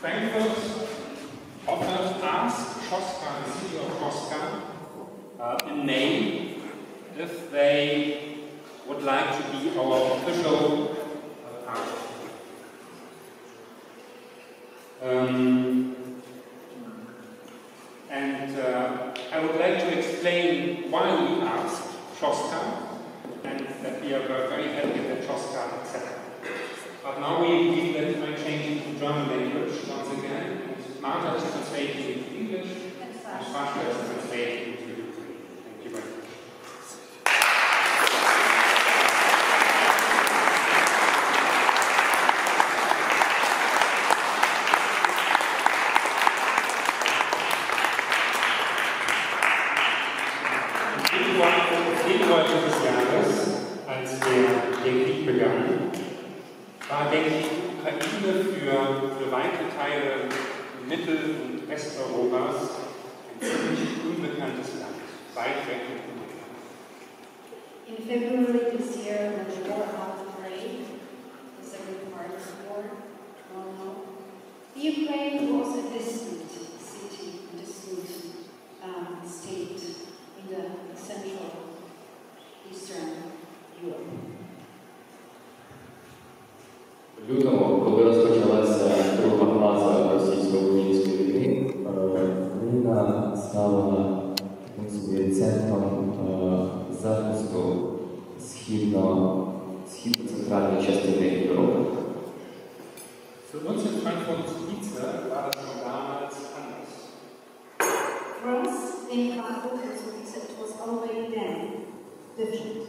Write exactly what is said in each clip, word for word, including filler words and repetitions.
Frankfurt offered asked Shostka, the city of Shostka, uh, a name if they would like to be our official uh, partner. Um, and uh, I would like to explain why we asked Shostka, and that we are very happy that Shostka accepted. But now we agree that I'm changing to German language once again, and Martha is translating into English, and Sasha is translating into Ukraine. Thank you very much. Im Februar dieses Jahres, als der, der Krieg begann, war, denke ich, die Ukraine für, für weite Teile Mittel- und Westeuropas ein ziemlich unbekanntes Land, weit weg und unbekannt. In February this year, when the war outbreak, the second part of the war, well known, the Ukraine was a distant city, a distant um, state in the central eastern Europe. В лютому, коли розпочалася друга фаза російсько-української війни, Україна стала таким собі центром захисту східно-центральної частини Європи. Für uns in Frankfurt-Subice war das schon damals anders. For us in Frankfurt, it was already then different.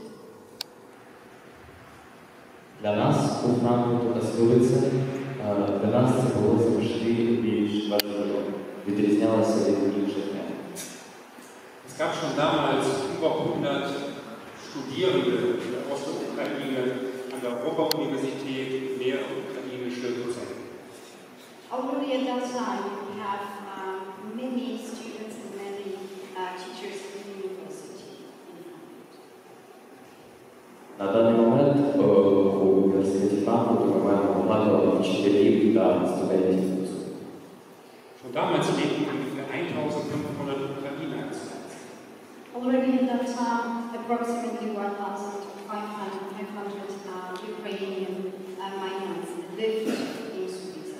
Для нас у Франкфурті та Суриці, для нас це було завжди більш важливо, відрізнялося від інших днів. Es gab schon damals über hundert Studierende in der Ostukraine an der Europa-Universität, mehr ukrainische Dozenten. Already at that time, we have um, many students and many uh, teachers in the university in Frankfurt. На даний момент у університеті Франкфурту ми маємо багато вчителів та студентів. Schon damals lebten ungefähr eintausendfünfhundert Ukrainer. Already at that time, approximately one thousand five hundred uh, Ukrainian uh, migrants lived in Subice.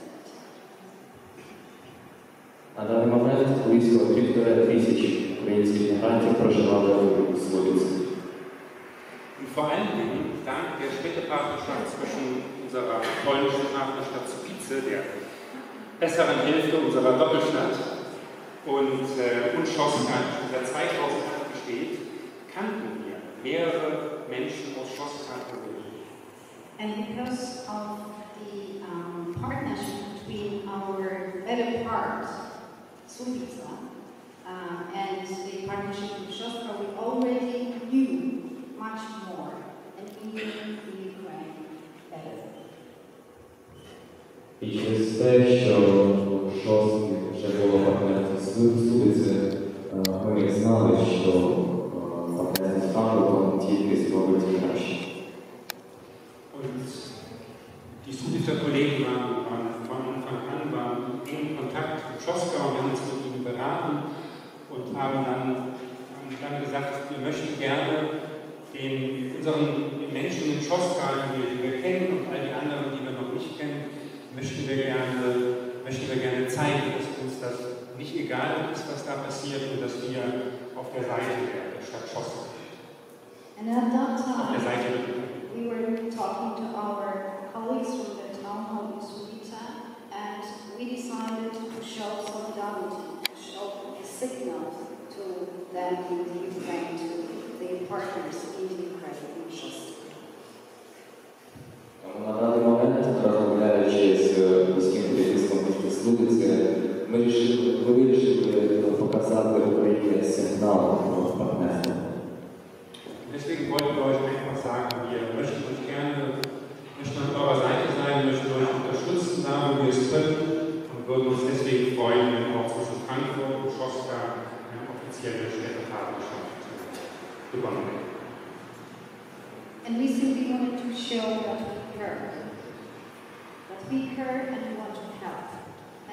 На даний момент близько півтори тисячі українських мігрантів проживали у Суриці. Und vor allen Dingen dank der Städtepartnerschaft zwischen unserer polnischen Partnerstadt Subice, der besseren Hälfte unserer Doppelstadt, und äh, und Shostka, die seit zweitausendacht besteht, kannten wir mehrere Menschen aus Shostka. And because of the um, partnership between our better part, Subice, uh, and the partnership with Shostka, we already knew much more and even the Ukraine better. І через те, що Шостки вже було партнерство з Суриці, ми знали, що партнерство з Франкфуртом тільки зробить краще. Und die Subicer Kollegen waren, waren von Anfang an waren in Kontakt mit Shostka und wir haben uns mit ihnen beraten und haben dann, haben dann gesagt, wir möchten gerne den, unseren den Menschen in Shostka, die wir, die wir kennen und all die anderen, die wir noch nicht kennen, möchten wir gerne, möchten wir gerne zeigen, dass uns das nicht egal ist, was da passiert und dass wir auf der Seite der, der Stadt Shostka sind. And at that Auf der time, Seite der Ukraine. we were talking to our colleagues from the town hall in Subice, and we decided to show solidarity, to show a signal to them in the Ukraine, to the partners in the Ukraine, in Shostka. На даний момент, розмовляючи з міським керівництвом міста Суриці, ми вирішили показати Україні сигнал про партнерство. Deswegen wollten wir euch einfach sagen, wir möchten euch gerne, möchten an eurer Seite sein, möchten euch unterstützen, da wo wir es können, und würden uns deswegen freuen, wenn auch zwischen Frankfurt und Shostka eine offizielle Städtepartnerschaft begonnen wird. And we simply wanted to show that we care, that we care and we want to help.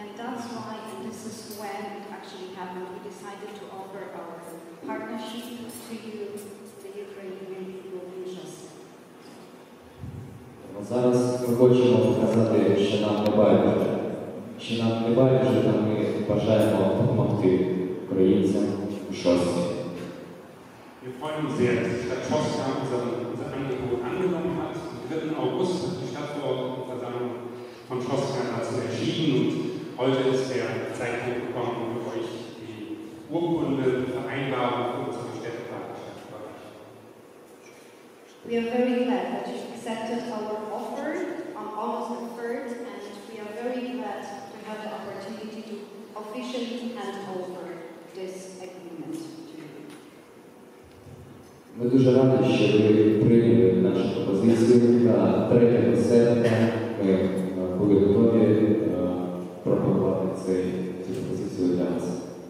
decided to offer our partnership to you, the Ukrainian people in Shostak. Зараз ми хочемо показати, що нам не байдуже. Що нам не байдуже, та ми бажаємо допомогти українцям у Шості. Wir freuen uns sehr, dass die Stadt Shostak unser, unser Angebot angenommen hat. Am dritten August hat die Stadtverordnetenversammlung von Shostak dazu entschieden und heute ist der Zeitpunkt gekommen, um für euch die Urkunde, Vereinbarung für unsere Städtepartnerschaft zu überreichen. We are very glad that you accepted our offer on August the third, and we are very glad to have the opportunity to officially hand over this agreement to you. Ми дуже раді, що ви прийняли нашу пропозицію та третього серпня ми були готові пропонувати цю пропозицію для вас.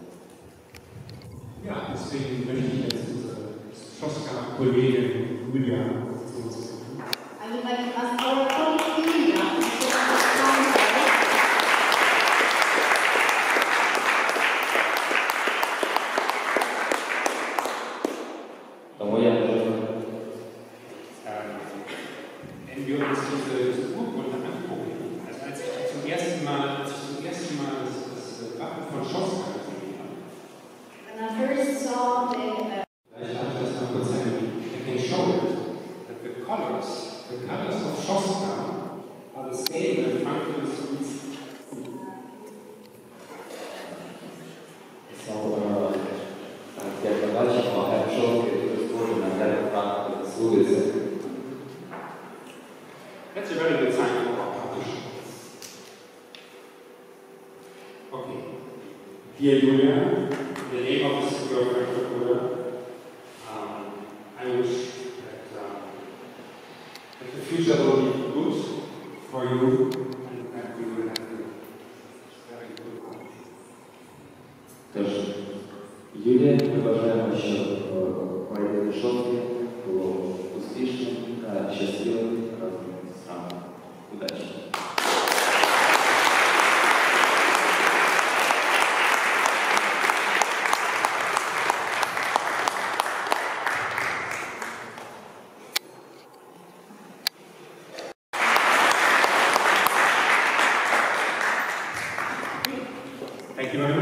Ja, deswegen möchte ich jetzt unsere Shostak-Kollegin Julia zu uns bitten. I would like to ask our colleague Julia to take the stand. Тому я дуже Wenn wir uns diese, diese Urkunde angucken, also als ich zum ersten Mal, als ich zum ersten Mal das, das Wappen von Shostak gesehen habe, When I first saw the uh, vielleicht darf ich das mal kurz sagen, I can show it, that the colors, the colors of Shostak are the same as Franklin Street's. як ми бачимо, герб-шовки дуже схожі на герб Франкфурта з вулиці. That's a very good sign for our partnership. Okay. Dear Julia, in the name of the city of Frankfurt, um, I wish that, um, that the future will be good for you and that we will have a very good life. Тож, Юлія, ми бажаємо, щоб проєкт Шовки було успішним та щасливим разом з нами. Удачі! Thank you very much.